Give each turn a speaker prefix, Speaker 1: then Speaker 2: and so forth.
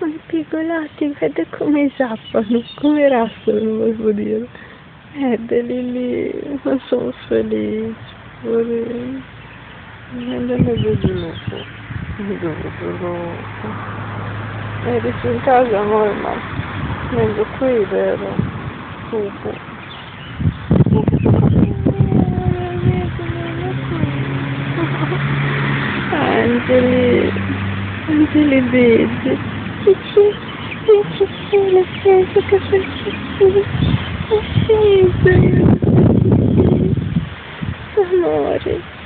Speaker 1: i pigolati, vede come zappano, come raspano, non voglio dire. Vedeli lì, non sono felici, poverini. Non ne vedo l'uopo, non vedo l'uopo. Eri in casa noi, ma vengo qui, vero? Uopo. Angeli, Angeli baby, che sei, che sei, amore.